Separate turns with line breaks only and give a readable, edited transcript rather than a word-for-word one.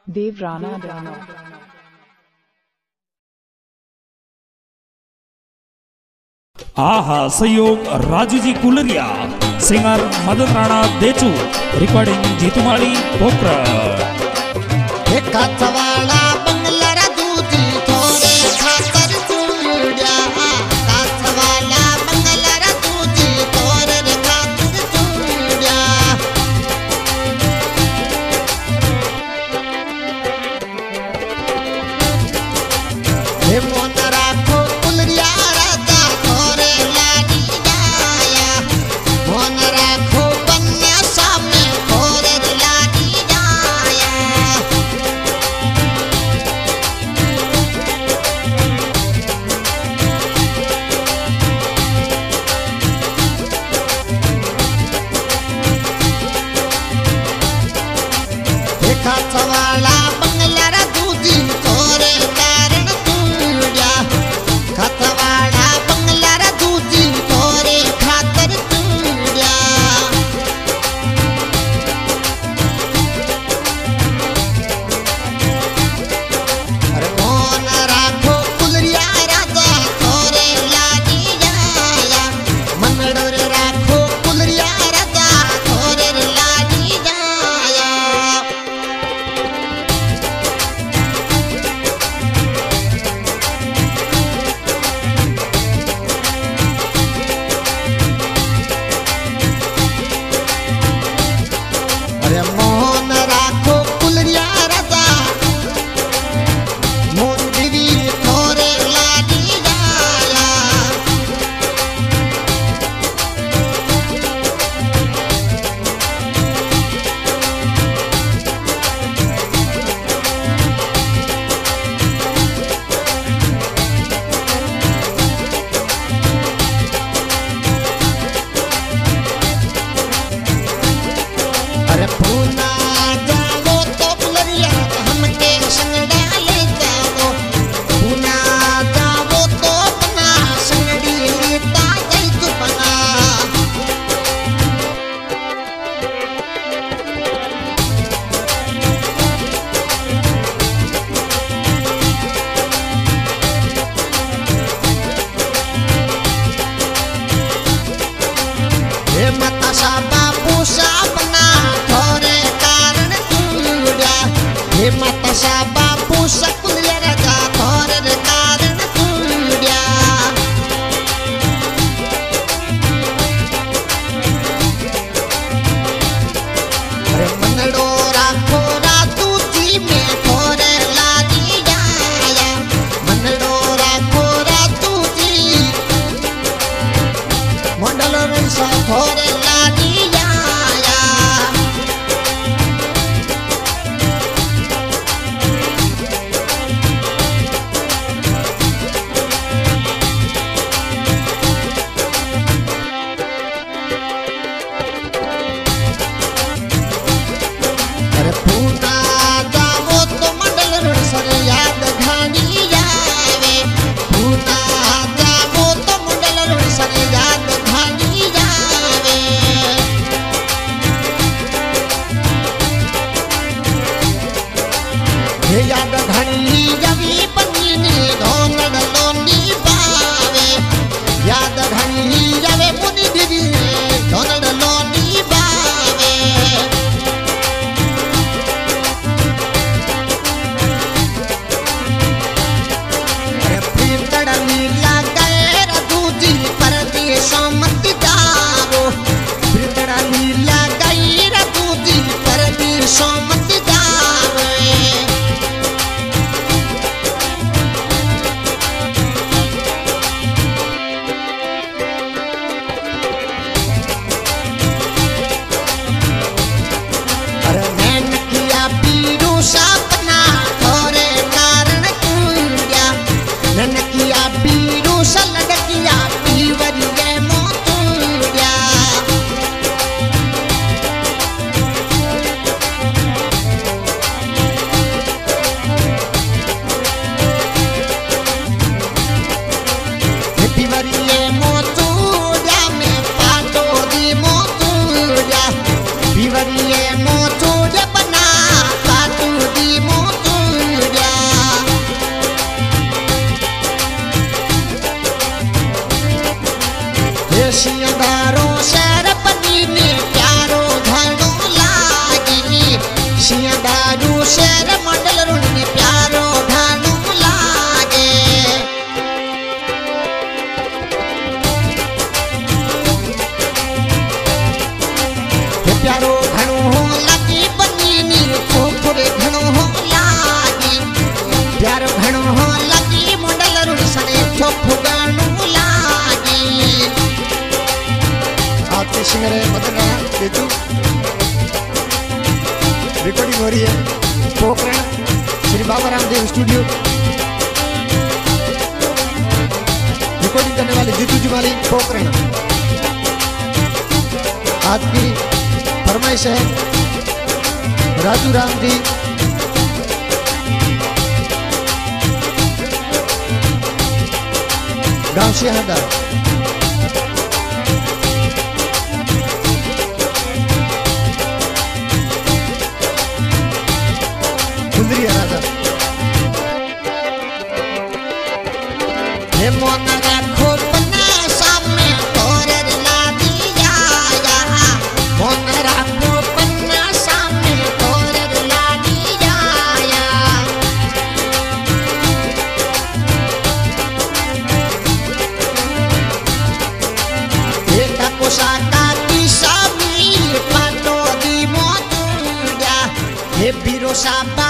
देव राणा राणा
आहा सहयोग Raju ji Kularia, singer Madan Rana Dechu, recording Jitumali पोखर।
काचवाला बंगला राजूजी थोरे खातर चुड्या, काचवाला बंगला राजूजी थोरे खातर चुड्या। हे मोन राखो कुलरिया राजा थोरे लाडी जाया, मोन राखो बन्ना सामने थोरे लाडी जाया। काचवाला बंगला राजूजी थोरे कारण चुड्या, काचवाला बंगला राजूजी थोरे खातर चुड्या। अरे मोन राखो कुलरिया राजा थोरे लाडी जाया, मनडोर राखो कुलरिया राजा थोरे लाडी जाया। अरे मोन राखो कुलरिया राजा, मोन देवी थोरे लाडी जाया। अरे पूना जाओ तो कुलरिया हमके संग डाले जाओ, पूना जाओ तो अपना संगड़ी लेता जाई तू बना। हे माता सा बापू सा अपना थोरे कारण चुड्या, हे माता सा बापू सा कुलरिया राजा थोरे कारण चुड्या। अरे मनडो राखो राजूजी में थोरे लाडी जाया, मनडो राखो राजूजी मंडल रंसा थोरे लाडी जाया। अरे पूना जाओ तो मंडल रंसा याद घानी जावे, पूना जाओ तो मंडल रंसा याद घानी जावे। हे याद घानी जावी पन्नी धोनड लोनी बावे, याद घानी जावे मुनि दीदी धोनड लोनी बावे। अरे प्रीतड़ लीला गए राजूजी परदेशों मत जाओ, प्रीतड़ लीला गई राजूजी परदेशों मत जाओ। शेर मंडल रुणी प्यारो घणो लागे प्यारो घणो लगी बनी नी छोकरे घणो लागी प्यारो घणो लगी मंडल रुणी सने छोप घणो लागी आपके सिंगर मदन देचू रिकॉर्डिंग हो रही है पोखरण श्री बाबा रामदेव स्टूडियो रिकॉर्डिंग करने वाले जीतू जी वाली पोखरण आज की फरमाइश है राजू राम जी गांव सिंहदा राजा हे मोन राखो पन्ना सामने तोरे ला दिया मोन राखो पन्ना सामने तोरे ला दिया एक पोशाका की समीर पानो दी मोतुड़ा हे बीरो साबा